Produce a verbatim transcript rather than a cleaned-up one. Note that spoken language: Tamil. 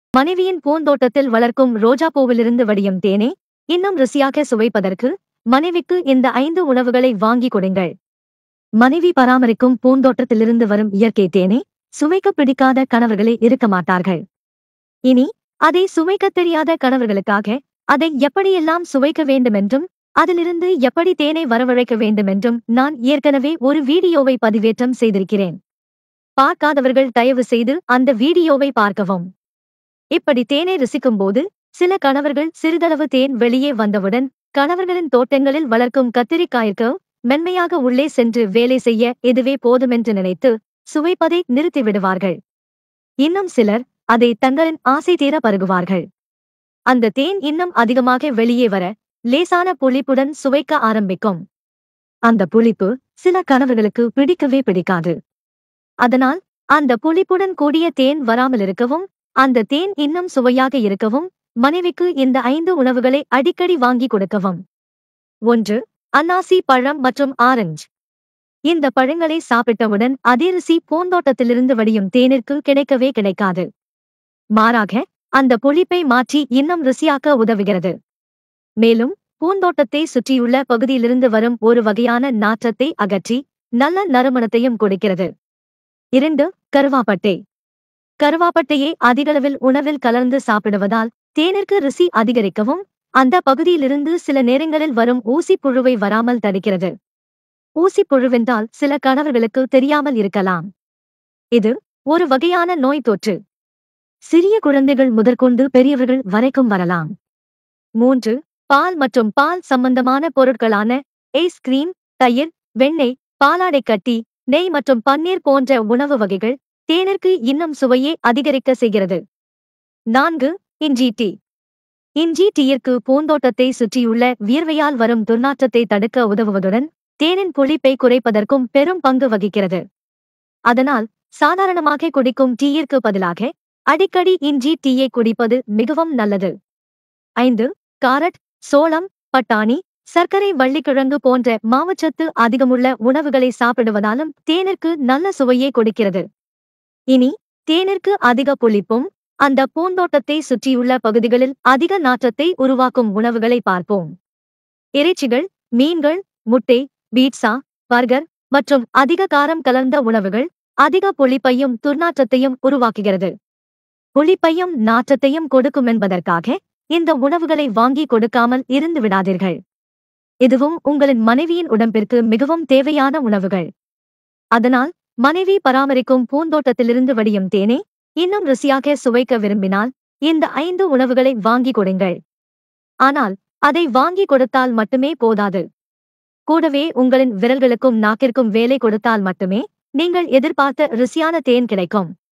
மனைவியின் பூந்தோட்டத்தில் வளர்க்கும் ரோஜாப்பூவிலிருந்து வடியும் தேனை இன்னும் ருசியாக சுவைப்பதற்கு மனைவிக்கு இந்த ஐந்து உணவுகளை வாங்கி கொடுங்கள். மனைவி பராமரிக்கும் பூந்தோட்டத்திலிருந்து வரும் இயற்கை தேனை சுவைக்க பிடிக்காத கணவர்களே இருக்க மாட்டார்கள். இனி அதை சுவைக்கத் தெரியாத கணவர்களுக்காக அதை எப்படியெல்லாம் சுவைக்க வேண்டுமென்றும் அதிலிருந்து எப்படி தேனை வரவழைக்க வேண்டுமென்றும் நான் ஏற்கனவே ஒரு வீடியோவை பதிவேற்றம் செய்திருக்கிறேன். பார்க்காதவர்கள் தயவு செய்து அந்த வீடியோவை பார்க்கவும். இப்படி தேனை ருசிக்கும்போது சில கணவர்கள் சிறிதளவு தேன் வெளியே வந்தவுடன் கணவர்களின் தோட்டங்களில் வளர்க்கும் கத்திரிக்காய்க்கு மென்மையாக உள்ளே சென்று வேலை செய்ய இதுவே போதுமென்று நினைத்து சுவைப்பதை நிறுத்திவிடுவார்கள். இன்னும் சிலர் அதை தங்களின் ஆசை தீர பருகுவார்கள். அந்த தேன் இன்னும் அதிகமாக வெளியே வர லேசான புளிப்புடன் சுவைக்க ஆரம்பிக்கும். அந்த புளிப்பு சில கணவர்களுக்கு பிடிக்கவே பிடிக்காது. அதனால் அந்த புளிப்புடன் கூடிய தேன் வராமல் இருக்கவும் அந்த தேன் இன்னும் சுவையாக இருக்கவும் மனைவிக்கு இந்த ஐந்து உணவுகளை அடிக்கடி வாங்கி கொடுக்கவும். ஒன்று. அன்னாசி பழம் மற்றும் ஆரஞ்சு. இந்த பழங்களை சாப்பிட்டவுடன் அதே ருசி பூந்தோட்டத்திலிருந்து வடியும் தேனிற்கு கிடைக்கவே கிடைக்காது. மாறாக அந்த புளிப்பை மாற்றி இன்னும் ருசியாக்க உதவுகிறது. மேலும் பூந்தோட்டத்தை சுற்றியுள்ள பகுதியிலிருந்து வரும் ஒரு வகையான நாற்றத்தை அகற்றி நல்ல நறுமணத்தையும் கொடுக்கிறது. இரண்டு. கருவாப்பட்டை. கருவாப்பட்டையை அதிகளவில் உணவில் கலந்து சாப்பிடுவதால் தேனிற்கு ருசி அதிகரிக்கவும் அந்த பகுதியிலிருந்து சில நேரங்களில் வரும் ஊசிப்புழுவை வராமல் தடுக்கிறது. ஊசிப்புழுவென்றால் சில கணவர்களுக்கு தெரியாமல் இருக்கலாம். இது ஒரு வகையான நோய் தொற்று. சிறிய குழந்தைகள் முதற்கொண்டு பெரியவர்கள் வரைக்கும் வரலாம். மூன்று. பால் மற்றும் பால் சம்பந்தமான பொருட்களான ஐஸ்கிரீம், தயிர், வெண்ணெய், பாலாடை கட்டி, நெய் மற்றும் பன்னீர் போன்ற உணவு வகைகள் தேனிற்கு இன்னும் சுவையை அதிகரிக்க செய்கிறது. நான்கு. இஞ்சி டீ. இஞ்சி டீயிற்கு பூந்தோட்டத்தை சுற்றியுள்ள வியர்வையால் வரும் துர்நாற்றத்தை தடுக்க உதவுவதுடன் தேனின் புளிப்பை குறைப்பதற்கும் பெரும் பங்கு வகிக்கிறது. அதனால் சாதாரணமாக குடிக்கும் டீயிற்கு பதிலாக அடிக்கடி இஞ்சி டீயை குடிப்பது மிகவும் நல்லது. ஐந்து. காரட், சோளம், பட்டாணி, சர்க்கரை வள்ளிக்கிழங்கு போன்ற மாவுச்சத்து அதிகமுள்ள உணவுகளை சாப்பிடுவதாலும் தேனிற்கு நல்ல சுவையை கொடுக்கிறது. இனி தேனிற்கு அதிக புளிப்பும் அந்த பூந்தோட்டத்தை சுற்றியுள்ள பகுதிகளில் அதிக நாற்றத்தை உருவாக்கும் உணவுகளை பார்ப்போம். இறைச்சிகள், மீன்கள், முட்டை, பீட்சா, பர்கர் மற்றும் அதிக காரம் கலந்த உணவுகள் அதிக புளிப்பையும் துர்நாற்றத்தையும் உருவாக்குகிறது. புளிப்பையும் நாற்றத்தையும் கொடுக்கும் என்பதற்காக இந்த உணவுகளை வாங்கி கொடுக்காமல் இருந்து விடாதீர்கள். இதுவும் உங்களின் மனைவியின் உடம்பிற்கு மிகவும் தேவையான உணவுகள். அதனால் மனைவி பராமரிக்கும் பூந்தோட்டத்திலிருந்து வடியும் தேனை இன்னும் ருசியாக சுவைக்க விரும்பினால் இந்த ஐந்து உணவுகளை வாங்கி கொடுங்கள். ஆனால் அதை வாங்கி கொடுத்தால் மட்டுமே போதாது. கூடவே உங்களின் விரல்களுக்கும் நாக்கிற்கும் வேலை கொடுத்தால் மட்டுமே நீங்கள் எதிர்பார்த்த ருசியான தேன் கிடைக்கும்.